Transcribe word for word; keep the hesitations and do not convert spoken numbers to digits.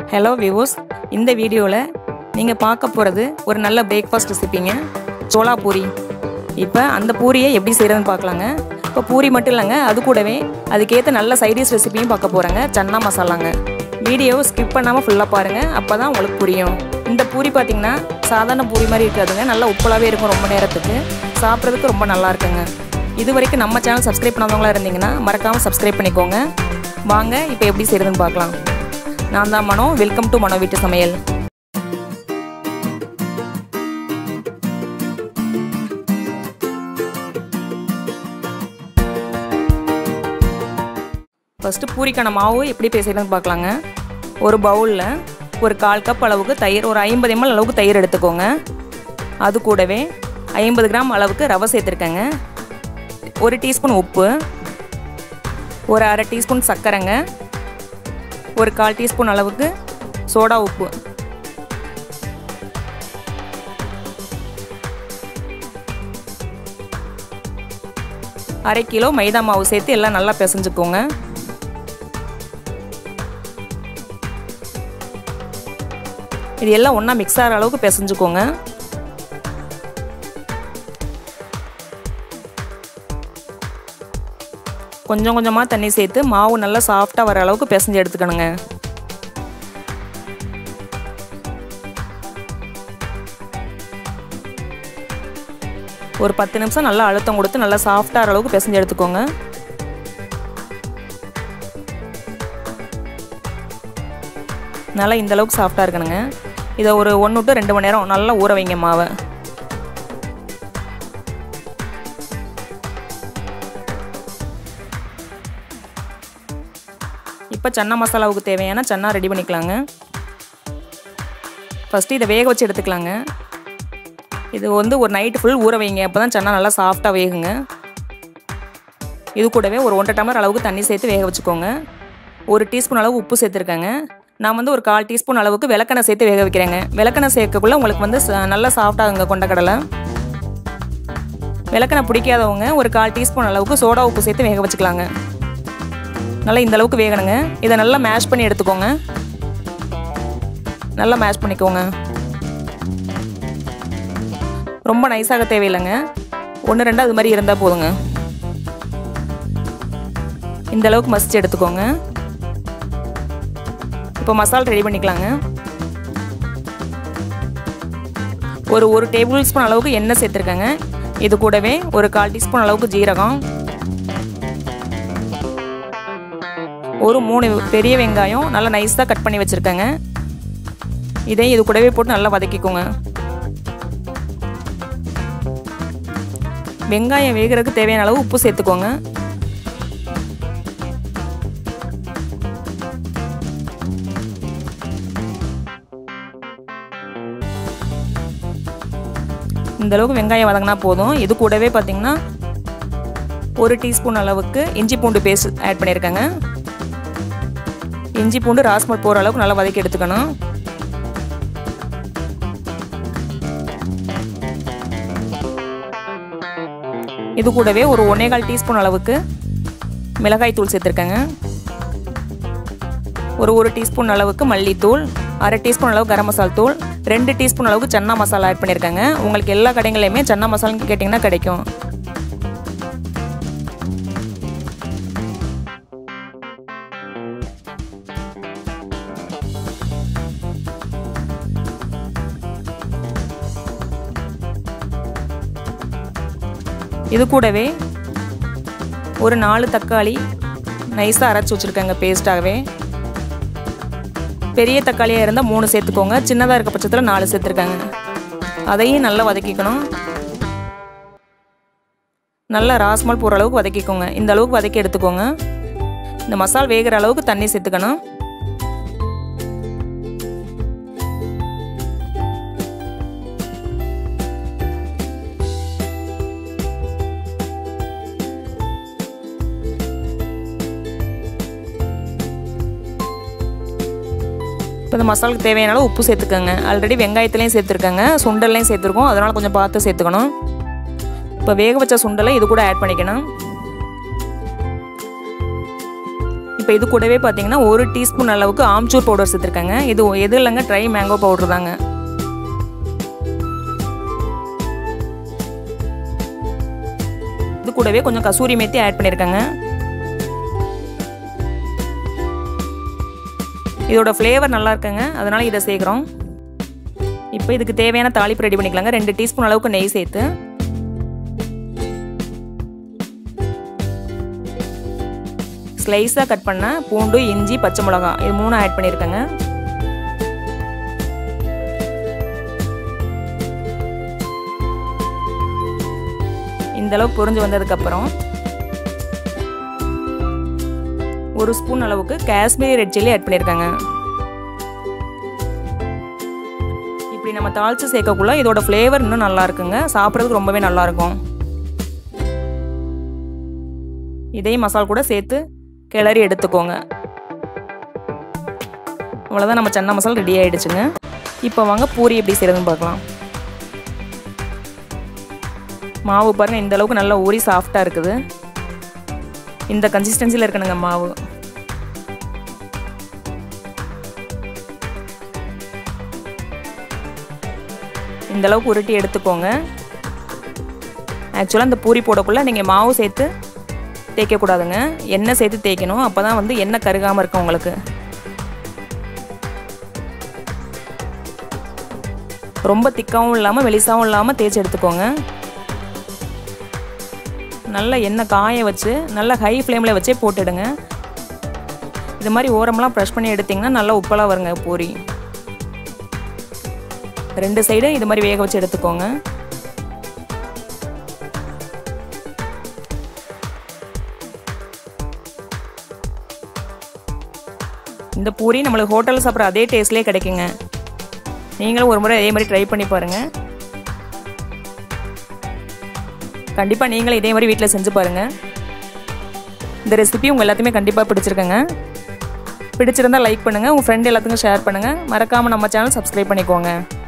Hello viewers, இந்த வீடியோல நீங்க பார்க்க போறது ஒரு நல்ல பிரேக்ஃபாஸ்ட் ரெசிபிங்க சோளா பூரி. இப்போ அந்த பூரியை எப்படி செய்யறதுன்னு பார்க்கலாங்க. இப்போ பூரி மட்டும் இல்லங்க, அது கூடவே அதுக்கேத்த நல்ல சைட் டிஷ் ரெசிபியும் பார்க்க போறேங்க. சன்னா மசாலாங்க. வீடியோவை ஸ்கிப் பண்ணாம ஃபுல்லா பாருங்க, அப்பதான் உங்களுக்கு புரியும். இந்த பூரி பாத்தீங்கன்னா சாதாரண பூரி மாதிரி இருக்காதுங்க, நல்லா உப்பலாவே இருக்கும். ரொம்ப நேரத்துக்கு சாப்பிட்றதுக்கு ரொம்ப நல்லா இருக்குங்க. இது வரைக்கும் நம்ம சேனல் சப்ஸ்கிரைப் பண்ணாதவங்களா இருந்தீங்கன்னா மறக்காம சப்ஸ்கிரைப் பண்ணிக்கோங்க. வாங்க இப்போ எப்படி செய்யறதுன்னு பார்க்கலாம். நான் தான் மனோ. வெல்கம் டு மனோ வீட்டு சமையல். ஃபர்ஸ்ட் பூரிக்கான மாவு எப்படி செய்யறதுன்னு பார்க்கலாங்க. ஒரு பவுலில் ஒரு கால் கப் அளவுக்கு தயிர், ஒரு ஐம்பது எம்எல் அளவுக்கு தயிர் எடுத்துக்கோங்க. அது கூடவே ஐம்பது கிராம் அளவுக்கு ரவை சேர்த்துருக்கேங்க. ஒரு டீஸ்பூன் உப்பு, ஒரு அரை டீஸ்பூன் சர்க்கரைங்க, ஒரு கால் டீஸ்பூன் அளவுக்கு சோடா உப்பு, அரை கிலோ மைதா மாவு சேர்த்து எல்லாம் நல்லா பிசைஞ்சுக்கோங்க. இது எல்லாம் ஒன்றா மிக்ஸ் ஆகிற அளவுக்கு பிசைஞ்சுக்கோங்க. கொஞ்சம் கொஞ்சமாக தண்ணி சேர்த்து மாவு நல்லா சாஃப்டாக வர அளவுக்கு பிசைஞ்சு எடுத்துக்கணுங்க. ஒரு பத்து நிமிஷம் நல்லா அழுத்தம் கொடுத்து நல்லா சாஃப்டாக அளவுக்கு பிசைஞ்சு எடுத்துக்கோங்க. நல்லா இந்த அளவுக்கு சாஃப்டாக இருக்கணுங்க. இதை ஒரு ஒன்று டு ரெண்டு மணி நேரம் நல்லா ஊற வைங்க மாவை. இப்போ சன்னா மசாலாவுக்கு தேவையான சன்னா ரெடி பண்ணிக்கலாங்க. ஃபஸ்ட்டு இதை வேக வச்சு எடுத்துக்கலாங்க. இது வந்து ஒரு நைட்டு ஃபுல் ஊற வைங்க, அப்போ தான் சன்னா நல்லா சாஃப்டாக வேகுங்க. இது கூடவே ஒரு ஒன்றரை டம்ளர் அளவுக்கு தண்ணி சேர்த்து வேக வச்சுக்கோங்க. ஒரு டீஸ்பூன் அளவு உப்பு சேர்த்துருக்கேங்க. நான் வந்து ஒரு கால் டீஸ்பூன் அளவுக்கு விளக்கெண்ணெய் சேர்த்து வேக வைக்கிறேங்க. விளக்கெண்ணெய் சேர்க்கக்குள்ளே உங்களுக்கு வந்து நல்லா சாஃப்டாகுங்க கொண்டக்கடலை. விளக்கெண்ணெய் பிடிக்காதவங்க ஒரு கால் டீஸ்பூன் அளவுக்கு சோடா உப்பு சேர்த்து வேக வச்சுக்கலாங்க. நல்லா இந்த அளவுக்கு வேகணுங்க. இதை நல்லா மேஷ் பண்ணி எடுத்துக்கோங்க. நல்லா மேஷ் பண்ணிக்கோங்க. ரொம்ப நைஸாக தேவையில்லைங்க, ஒன்று ரெண்டு அது மாதிரி இருந்தால் போதுங்க. இந்த அளவுக்கு மசிச்சு எடுத்துக்கோங்க. இப்போ மசாலா ரெடி பண்ணிக்கலாங்க. ஒரு ஒரு டேபிள் ஸ்பூன் அளவுக்கு எண்ணெய் சேர்த்துருக்கேங்க. இது கூடவே ஒரு கால் டீஸ்பூன் அளவுக்கு ஜீரகம், ஒரு மூணு பெரிய வெங்காயம் நல்லா நைஸாக கட் பண்ணி வச்சுருக்கேங்க. இதையும் இது கூடவே போட்டு நல்லா வதக்கிக்கோங்க. வெங்காயம் வேகிறதுக்கு தேவையான அளவு உப்பு சேர்த்துக்கோங்க. இந்த அளவுக்கு வெங்காயம் வதங்கினா போதும். இது கூடவே பார்த்தீங்கன்னா ஒரு டீஸ்பூன் அளவுக்கு இஞ்சி பூண்டு பேஸ்ட் ஆட் பண்ணியிருக்கேங்க. இஞ்சி பூண்டு ராஸ்மல் போகிற அளவுக்கு நல்லா வதக்கி எடுத்துக்கணும். இது கூடவே ஒரு ஒன்னே கால் டீஸ்பூன் அளவுக்கு மிளகாய் தூள் சேர்த்துருக்கேங்க. ஒரு ஒரு டீஸ்பூன் அளவுக்கு மல்லித்தூள், அரை டீஸ்பூன் அளவுக்கு கரம் மசாலா தூள், ரெண்டு டீஸ்பூன் அளவுக்கு சன்னா மசாலா ஆட் பண்ணியிருக்கேங்க. உங்களுக்கு எல்லா கடைகளையுமே சன்னா மசாலான்னு கேட்டிங்கன்னா கிடைக்கும். இது கூடவே ஒரு நாலு தக்காளி நைஸாக அரைச்சி வச்சுருக்கேங்க பேஸ்ட்டாகவே. பெரிய தக்காளியாக இருந்தால் மூணு சேர்த்துக்கோங்க, சின்னதாக இருக்க பட்சத்தில் நாலு சேர்த்துருக்காங்க. அதையும் நல்லா வதக்கிக்கணும். நல்லா ராஸ்மல் போகிற அளவுக்கு வதக்கிக்கோங்க. இந்த அளவுக்கு வதக்கி எடுத்துக்கோங்க. இந்த மசாலா வேகிற அளவுக்கு தண்ணி சேர்த்துக்கணும். இப்போ இந்த மசாலாவுக்கு தேவையான அளவு உப்பு சேர்த்துக்கோங்க. ஆல்ரெடி வெங்காயத்துலேயும் சேர்த்துருக்கேங்க, சுண்டல்லையும் சேர்த்துருக்கோம், அதனால் கொஞ்சம் பார்த்து சேர்த்துக்கணும். இப்போ வேக வச்ச சுண்டலை இது கூட ஆட் பண்ணிக்கணும். இப்போ இது கூடவே பார்த்தீங்கன்னா ஒரு டீஸ்பூன் அளவுக்கு ஆம்ச்சூர் பவுடர் சேர்த்துருக்கேங்க. இது எது இல்லைங்க, ட்ரை மேங்கோ பவுடர் தாங்க. இது கூடவே கொஞ்சம் கசூரி மேத்தி ஆட் பண்ணியிருக்கேங்க. இதோட ஃப்ளேவர் நல்லா இருக்குங்க, அதனால இதை சேர்க்குறோம். இப்போ இதுக்கு தேவையான தாளிப்பு ரெடி பண்ணிக்கலாங்க. ரெண்டு டீஸ்பூன் அளவுக்கு நெய் சேர்த்து ஸ்லைஸாக கட் பண்ண பூண்டு, இஞ்சி, பச்சை மிளகாய் இது மூணு ஆட் பண்ணியிருக்கேங்க. இந்த அளவுக்கு பொரிஞ்சு வந்ததுக்கப்புறம் ஒரு ஸ்பூன் அளவுக்கு காஷ்மீரி ரெட் சில்லி ஆட் பண்ணியிருக்காங்க. இப்படி நம்ம தாளித்து சேர்க்கக்குள்ள இதோட ஃப்ளேவர் இன்னும் நல்லா இருக்குங்க, சாப்பிட்றதுக்கு ரொம்பவே நல்லா இருக்கும். இதையும் மசாலா கூட சேர்த்து கிளறி எடுத்துக்கோங்க. அவ்வளோதான், நம்ம சன்னா மசாலா ரெடி ஆகிடுச்சுங்க. இப்போ வாங்க பூரி எப்படி செய்கிறதுன்னு பார்க்கலாம். மாவு பாருங்கள், இந்த அளவுக்கு நல்லா ஊறி சாஃப்டாக இருக்குது. இந்த கன்சிஸ்டன்சியில் இருக்கணுங்க மாவு. இந்த அளவுக்கு உருட்டி எடுத்துக்கோங்க. ஆக்சுவலாக இந்த பூரி போடக்குள்ளே நீங்கள் மாவு சேர்த்து தேய்க்கக்கூடாதுங்க, எண்ணெய் சேர்த்து தேய்க்கணும். அப்போ தான் வந்து எண்ணெய் கருகாமல் இருக்கும் உங்களுக்கு. ரொம்ப திக்காகவும் இல்லாமல் மெலிசாகவும் இல்லாமல் தேய்ச்சி எடுத்துக்கோங்க. நல்லா எண்ணெய் காய வச்சு நல்லா ஹை ஃப்ளேமில் வச்சே போட்டுடுங்க. இது மாதிரி ஓரமெல்லாம் ப்ரெஷ் பண்ணி எடுத்திங்கன்னா நல்லா உப்பெல்லாம் வருங்க பூரி. ரெண்டு சைடும் இது மாதிரி வேக வச்சு எடுத்துக்கோங்க. இந்த பூரி நம்மளுக்கு ஹோட்டலில் சாப்பிட்ற அதே டேஸ்ட்லேயே கிடைக்குங்க. நீங்களும் ஒரு முறை அதே மாதிரி ட்ரை பண்ணி பாருங்கள். கண்டிப்பாக நீங்களும் இதே மாதிரி வீட்டில் செஞ்சு பாருங்கள். இந்த ரெசிபி உங்கள் எல்லாத்தையுமே கண்டிப்பாக பிடிச்சிருக்கேங்க. பிடிச்சிருந்தால் லைக் பண்ணுங்கள், உங்கள் ஃப்ரெண்ட் எல்லாத்துக்கும் ஷேர் பண்ணுங்கள். மறக்காமல் நம்ம சேனல் சப்ஸ்கிரைப் பண்ணிக்கோங்க.